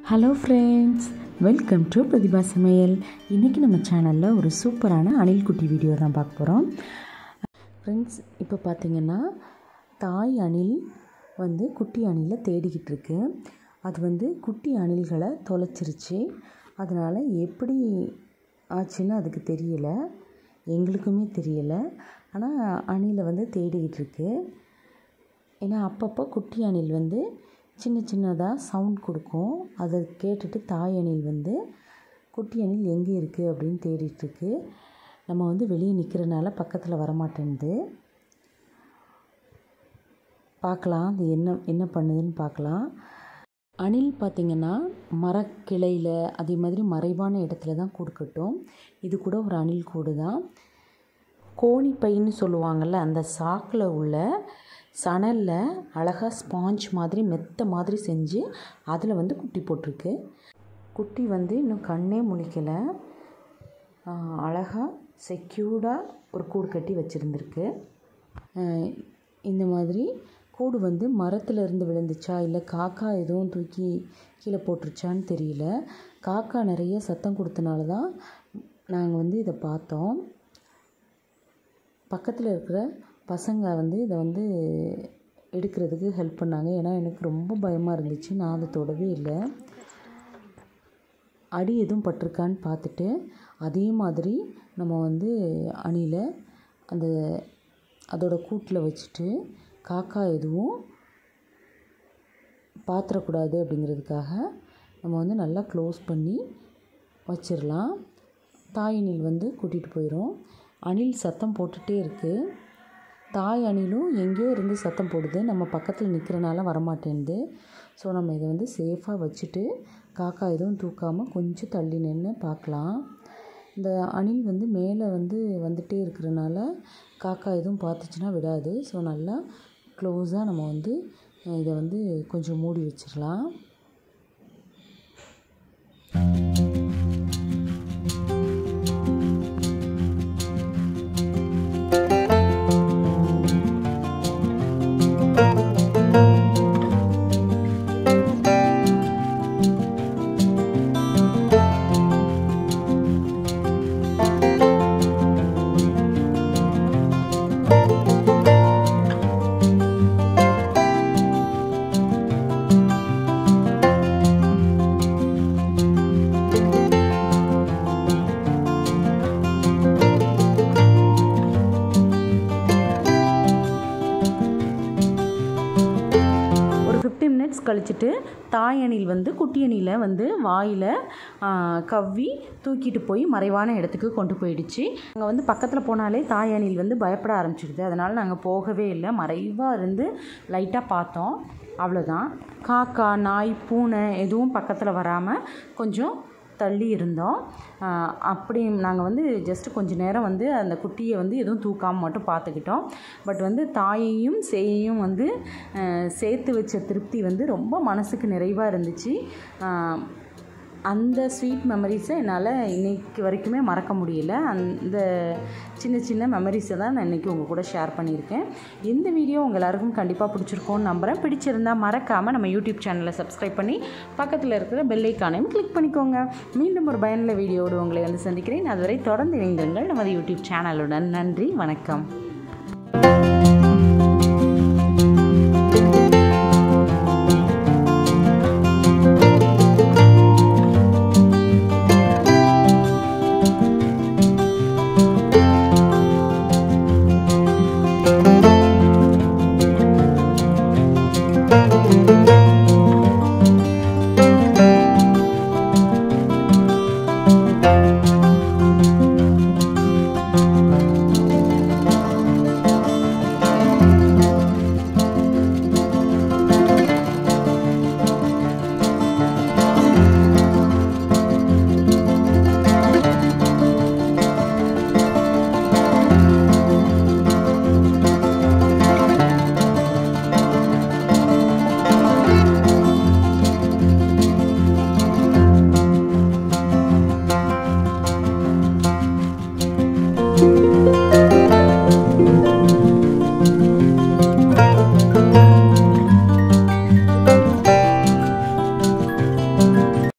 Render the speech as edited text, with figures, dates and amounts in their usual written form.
Hello friends, welcome to Prathiba சமையல். இன்றைக்கி நம்ம சேனலில் ஒரு சூப்பரான அணில் குட்டி வீடியோ தான் பார்க்க போகிறோம். ஃப்ரெண்ட்ஸ், இப்போ பார்த்திங்கன்னா தாய் அணில் குட்டி அணிலை தேடிக்கிட்டு இருக்கு. அது குட்டி அணில்களை தொலைச்சிருச்சு. அதனால் எப்படி ஆச்சுன்னு அதுக்கு தெரியலை, எங்களுக்குமே தெரியலை. ஆனால் அணிலை தேடிக்கிட்டு இருக்கு. ஏன்னா அப்பப்போ குட்டி அணில் சின்ன சின்னதாக சவுண்ட் கொடுக்கும். அதை கேட்டுட்டு தாய் அணில் குட்டி அணில் எங்கே இருக்குது அப்படின்னு தேடிட்டுருக்கு. நம்ம வெளியே நிற்கிறனால பக்கத்தில் வரமாட்டேன்து. பார்க்கலாம் அது என்ன பண்ணுதுன்னு பார்க்கலாம். அணில் பார்த்திங்கன்னா மரக்கிளையில் அதே மாதிரி மறைவான இடத்துல தான் கூடு கட்டும். இது கூட ஒரு அணில் கூடு தான். கோணிப்பைன்னு சொல்லுவாங்கள்ல, அந்த சாக்கில் உள்ள சணலில் அழகாக ஸ்பாஞ்ச் மாதிரி மெத்த மாதிரி செஞ்சு அதில் குட்டி போட்டிருக்கு. குட்டி இன்னும் கண்ணே முழிக்கலை. அழகாக செக்யூர்டாக ஒரு கூடு கட்டி வச்சுருந்துருக்கு. இந்த மாதிரி கூடு மரத்தில் இருந்து விழுந்துச்சா இல்லை காக்கா எதுவும் தூக்கி கீழே போட்டுருச்சான்னு தெரியல. காக்கா நிறைய சத்தம் கொடுத்தனால தான் நாங்கள் இதை பார்த்தோம். பக்கத்தில் இருக்கிற பசங்க இதை எடுக்கிறதுக்கு ஹெல்ப் பண்ணாங்க. ஏன்னா எனக்கு ரொம்ப பயமாக இருந்துச்சு. நான் அதை தொடவே இல்லை. அடி எதுவும் பட்டிருக்கான்னு பார்த்துட்டு அதே மாதிரி நம்ம அணிலை அதோட கூட்டில் வச்சுட்டு காக்கா எதுவும் பாத்திரக்கூடாது அப்படிங்கிறதுக்காக நம்ம நல்லா க்ளோஸ் பண்ணி வச்சிடலாம். தாய் அணில் கூட்டிகிட்டு போயிடும். அணில் சத்தம் போட்டுகிட்டே இருக்குது. தாய் அணிலும் எங்கேயோ இருந்து சத்தம் போடுது. நம்ம பக்கத்தில் நிற்கிறனால வரமாட்டேன்து. ஸோ நம்ம இதை சேஃபாக வச்சுட்டு காக்கா எதுவும் தூக்காமல் கொஞ்சம் தள்ளி நின்று பார்க்கலாம். இந்த அணில் மேலே வந்துகிட்டே இருக்கிறனால காக்கா எதுவும் பார்த்துச்சுன்னா விடாது. ஸோ நல்லா க்ளோஸாக நம்ம இதை கொஞ்சம் மூடி வச்சிடலாம். கழிச்சிட்டு தாய் அணில் குட்டி அணிலை வாயில் கவ்வி தூக்கிட்டு போய் மறைவான இடத்துக்கு கொண்டு போயிடுச்சு. நாங்கள் பக்கத்தில் போனாலே தாய் அணில் பயப்பட ஆரம்பிச்சிடுது. அதனால் நாங்கள் போகவே இல்லை. மறைவாக இருந்து லைட்டாக பார்த்தோம், அவ்வளோதான். காக்கா, நாய், பூனை எதுவும் பக்கத்தில் வராமல் கொஞ்சம் தள்ளி இருந்தோம். அப்படி நாங்கள் ஜஸ்ட்டு கொஞ்சம் நேரம் அந்த குட்டியை எதுவும் தூக்காமல் மட்டும் பார்த்துக்கிட்டோம். பட் தாயையும் சேயையும் சேர்த்து வச்ச திருப்தி ரொம்ப மனசுக்கு நிறைவாக இருந்துச்சு. அந்த ஸ்வீட் மெமரிஸை என்னால் இன்றைக்கி வரைக்குமே மறக்க முடியல. அந்த சின்ன சின்ன மெமரிஸை தான் நான் இன்றைக்கி உங்கள் கூட ஷேர் பண்ணியிருக்கேன். இந்த வீடியோ உங்கள் எல்லாருக்கும் கண்டிப்பாக பிடிச்சிருக்கோன்னு நம்புகிறேன். பிடிச்சிருந்தால் மறக்காமல் நம்ம யூடியூப் சேனலை சப்ஸ்கிரைப் பண்ணி பக்கத்தில் இருக்கிற பெல் ஐக்கானையும் கிளிக் பண்ணிக்கோங்க. மீண்டும் ஒரு பயனுள்ள வீடியோடு உங்களை சந்திக்கிறேன். அதுவரை தொடர்ந்து இணைந்திருங்கள் நமது யூடியூப் சேனலுடன். நன்றி, வணக்கம்.